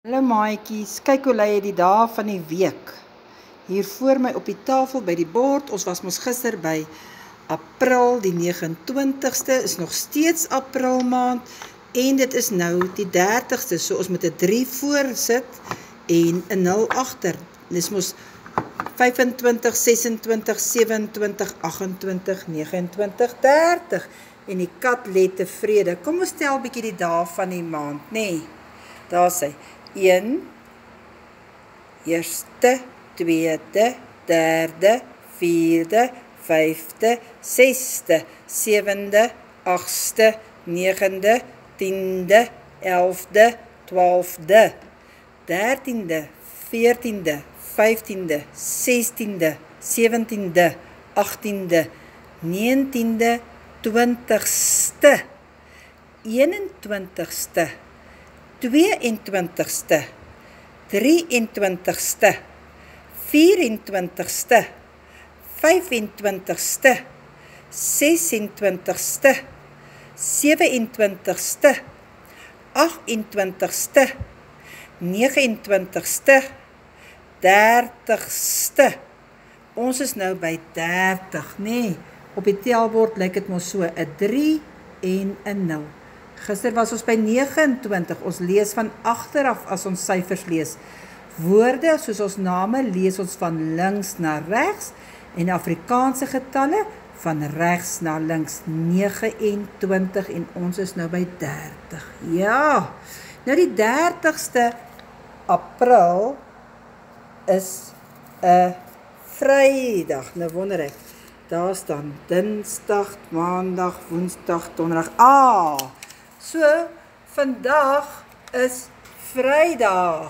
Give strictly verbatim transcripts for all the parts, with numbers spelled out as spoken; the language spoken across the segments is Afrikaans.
Hallo maatjies, kyk hoe lei die dae van die week. Hier voor my op die tafel by die bord, ons was mos gister by April die negenentwintigste, is nog steeds April maand, en dit is nou die dertigste, so ons moet 'n drie voor sit, en 'n nul agter. Dit is mos vyfentwintig, sesentwintig, sewentwintig, agentwintig, negenentwintig, dertig, en die kat lê tevrede. Kom ons tel bietjie die dae van die maand, nê? Nee, daar sê, een, eerste, tweede, derde, vierde, vyfde, sesde, sewende, agste, negende, tiende, elfde, twaalfde, dertiende, veertiende, vyftiende, sestiende, sewentiende, agtiende, negentiende, twintigste, eenentwintigste, tweeëntwintigste, drieëntwintigste, vierentwintigste, vyfentwintigste, sesentwintigste, sewentwintigste, agtentwintigste, negenentwintigste, dertigste. Ons is nou by dertig, nee. Op die telbord lyk dit mos so 'n drie en 'n nul. Gister was ons by negenentwintig, ons lees van agteraf as ons syfers lees. Woorde soos ons name lees ons van links na regs en Afrikaanse getalle van regs na links, negenentwintig en ons is nou by dertig. Ja, nou die dertigste April is 'n Vrydag. Nou wonder ek, daar staan Dinsdag, Maandag, Woensdag, Donderdag. Ah, so vandag is Vrydag.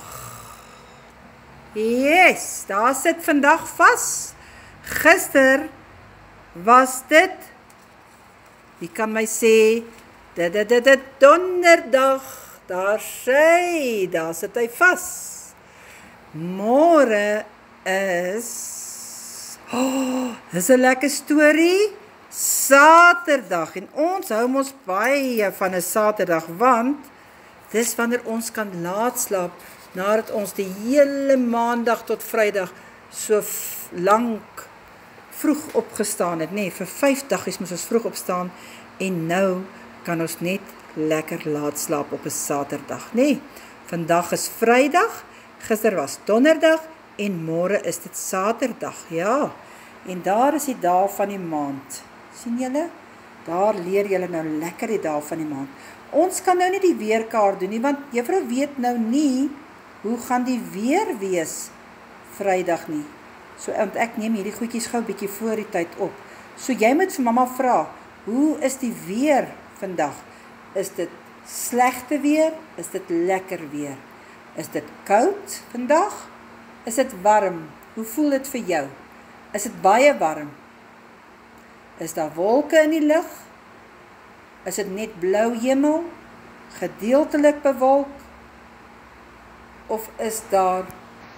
Yes, daar sit vandag vas. Gister was dit, wie kan my sê, dit, dit, dit, dit, Donderdag, daar sê, daar sit hy vas. Môre is, oh, dis 'n lekker storie, Saterdag, en ons hou ons baie van 'n Saterdag, want dis wanneer ons kan laat slaap, nadat ons die hele Maandag tot Vrydag so lank vroeg opgestaan het, nee, vir vyf dagies moes ons vroeg opstaan, en nou kan ons net lekker laat slaap op 'n Saterdag, nee, vandag is Vrydag, gister was Donderdag, en môre is dit Saterdag, ja, en daar is die dae van die maand, sien julle? Daar leer julle nou lekker die dae van die maand. Ons kan nou nie die weerkaart doen nie, want juffrou weet nou nie, hoe gaan die weer wees Vrydag nie. So, want ek neem hierdie goedjies gou bietjie voor die tyd op. So, jy moet vir mamma vra, hoe is die weer vandag? Is dit slegte weer? Is dit lekker weer? Is dit koud vandag? Is dit warm? Hoe voel dit vir jou? Is dit baie warm? Is daar wolke in die lug? Is dit net blou hemel? Gedeeltelik bewolk? Of is daar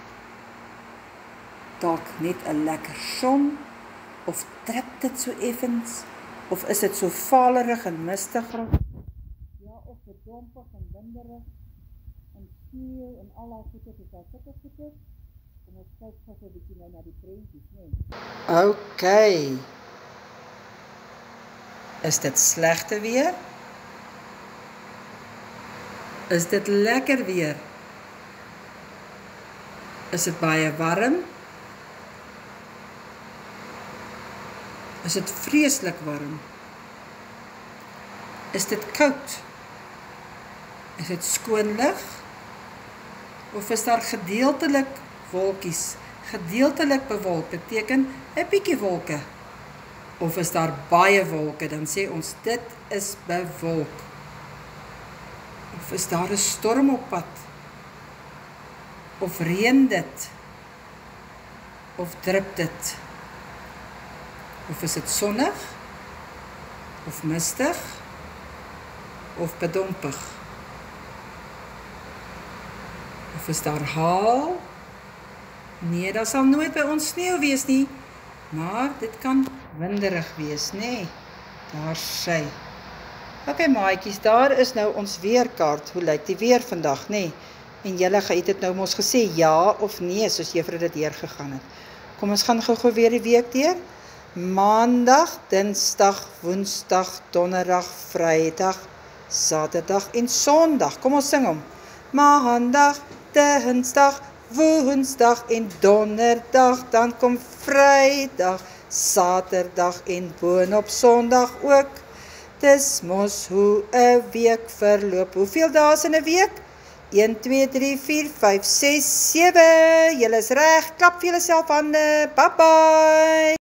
dalk net 'n lekker son? Of trip dit so effens? Of is dit so valerig en mistig? Ja, of verdompig en winderig en sneeu en al daai goeie is daar sulke goeie. Kom ons kyk gou 'n bietjie nou na die prentjies, nee. OK. Is dit slegte weer? Is dit lekker weer? Is dit baie warm? Is dit vreeslik warm? Is dit koud? Is dit skoon lig? Of is daar gedeeltelik wolkies? Gedeeltelik bewolk beteken 'n bietjie wolke. Of is daar baie wolke, dan sê ons dit is bewolk. Of is daar 'n storm op pad? Of reën dit? Of drup dit? Of is dit sonnig? Of mistig? Of bedompig? Of is daar haal? Nee, daar sal nooit by ons sneeu wees nie, maar dit kan winderig wees, nee, daar sê. Ok maatjies, daar is nou ons weerkaart, hoe lyk die weer vandag, nee? En julle het dit nou mos gesê ja of nee, soos juffrou dit deurgegaan het. Kom ons gaan gou-gou weer die week deur. Maandag, Dinsdag, Woensdag, Donderdag, Vrydag, Saterdag en Sondag. Kom ons sing hom. Maandag, Dinsdag, Woensdag en Donderdag, dan kom Vrydag, Saterdag en boonop Sondag ook. Dis mos hoe 'n week verloop. Hoeveel dae is in 'n week? een, twee, drie, vier, vyf, ses, sewe. Julle is reg. Klap vir julle self hande. Bye bye.